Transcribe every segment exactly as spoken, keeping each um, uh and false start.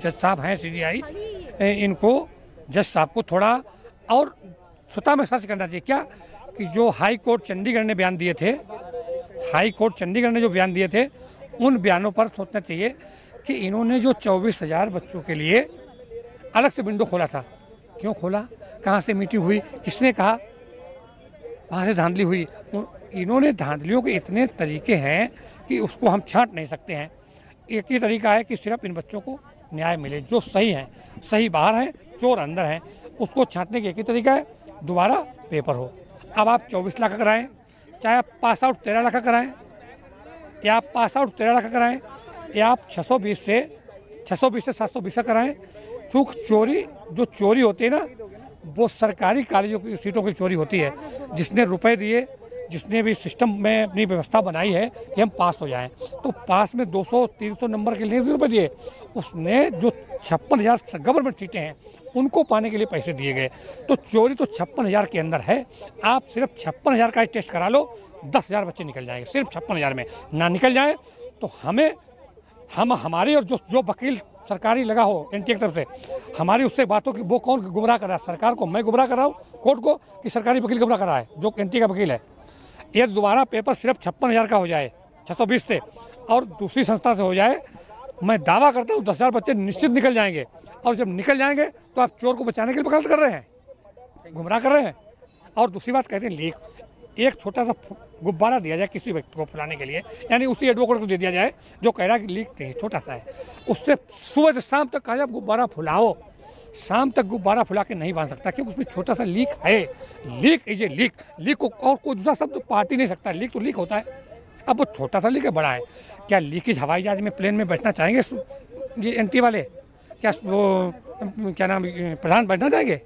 जज साहब हैं सी जी आई, इनको जज साहब को थोड़ा और स्वतः में सर्च करना चाहिए क्या कि जो हाई कोर्ट चंडीगढ़ ने बयान दिए थे, हाई कोर्ट चंडीगढ़ ने जो बयान दिए थे उन बयानों पर सोचना चाहिए कि इन्होंने जो चौबीस हजार बच्चों के लिए अलग से विंडो खोला था, क्यों खोला, कहाँ से मीटिंग हुई, किसने कहा, वहाँ से धांधली हुई। इन्होंने धांधलियों के इतने तरीके हैं कि उसको हम छांट नहीं सकते हैं। एक ही तरीका है कि सिर्फ इन बच्चों को न्याय मिले, जो सही हैं, सही बाहर हैं, चोर अंदर हैं, उसको छांटने का एक ही तरीका है, दोबारा पेपर हो। अब आप चौबीस लाख का कराएं, चाहे आप पास आउट तेरह लाख का कराएं, या आप पास आउट तेरह लाख का कराएं, या आप छः सौ बीस से छः सौ बीस से सात सौ बीस का कराएं। क्योंकि चोरी जो चोरी होती है ना, वो सरकारी कॉलेजों की सीटों की चोरी होती है। जिसने रुपए दिए, जिसने भी सिस्टम में अपनी व्यवस्था बनाई है कि हम पास हो जाएं, तो पास में दो सौ तीन सौ नंबर के लिए रुपए दिए, उसने जो छप्पन हज़ार गवर्नमेंट सीटें हैं उनको पाने के लिए पैसे दिए गए। तो चोरी तो छप्पन हज़ार के अंदर है। आप सिर्फ छप्पन हज़ार का टेस्ट करा लो, दस हज़ार बच्चे निकल जाएंगे। सिर्फ छप्पन हज़ार में ना निकल जाए तो हमें हम हमारी और जो जो वकील सरकारी लगा हो एन टी ए की तरफ से, हमारी उससे बातों की वो कौन गुमराह कर रहा है, सरकार को मैं गुमराह कर रहा हूँ, कोर्ट को, कि सरकारी वकील गुमराह कर रहा है जो एन टी ए का वकील है। ये दोबारा पेपर सिर्फ छप्पन हज़ार का हो जाए छः सौ बीस से और दूसरी संस्था से हो जाए, मैं दावा करता हूँ दस हज़ार बच्चे निश्चित निकल जाएंगे। और जब निकल जाएंगे तो आप चोर को बचाने के लिए वकालत कर रहे हैं, गुमराह कर रहे हैं। और दूसरी बात कहते हैं लीक, एक छोटा सा गुब्बारा दिया जाए किसी व्यक्ति को फुलाने के लिए, यानी उसी एडवोकेट को दे दिया जाए जो कह रहा है कि लीक नहीं, छोटा सा है, उससे सुबह से शाम तक कहा जाए गुब्बारा फुलाओ, शाम तक गुब्बारा फुला के नहीं बांध सकता क्योंकि उसमें छोटा सा लीक है। Leak is a leak, leak को और कोई दूसरा शब्द पार्ट ही नहीं सकता, लीक तो लीक होता है। अब वो छोटा सा लीक है, बड़ा है, क्या लीकेज हवाई जहाज में प्लेन में बैठना चाहेंगे ये एन टी वाले, क्या वो क्या नाम प्रधान बैठना चाहेंगे?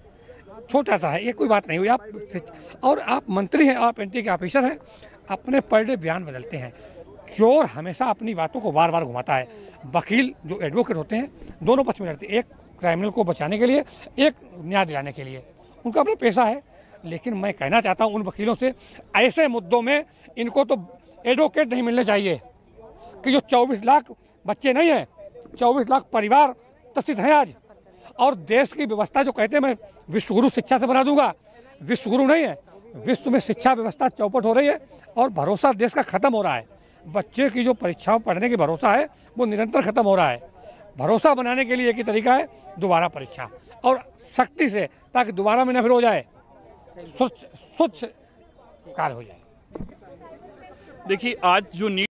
छोटा सा है, ये कोई बात नहीं हुई। आप और आप मंत्री हैं, आप एन टी के ऑफिसर हैं, अपने पर डे बयान बदलते हैं। चोर हमेशा अपनी बातों को बार बार घुमाता है। वकील जो एडवोकेट होते हैं दोनों पक्ष में लड़ते हैं, एक क्रिमिनल को बचाने के लिए, एक न्याय दिलाने के लिए, उनका अपना पैसा है। लेकिन मैं कहना चाहता हूं उन वकीलों से, ऐसे मुद्दों में इनको तो एडवोकेट नहीं मिलने चाहिए कि जो चौबीस लाख बच्चे नहीं हैं, चौबीस लाख परिवार त्रसित हैं आज। और देश की व्यवस्था जो कहते हैं मैं विश्वगुरु शिक्षा से बना दूंगा, विश्वगुरु नहीं है, विश्व में शिक्षा व्यवस्था चौपट हो रही है और भरोसा देश का खत्म हो रहा है। बच्चे की जो परीक्षाओं पढ़ने की भरोसा है वो निरंतर खत्म हो रहा है। भरोसा बनाने के लिए एक ही तरीका है, दोबारा परीक्षा और सख्ती से, ताकि दोबारा में न फिर हो जाए, स्वच्छ स्वच्छ कार्य हो जाए। देखिए आज जो नीट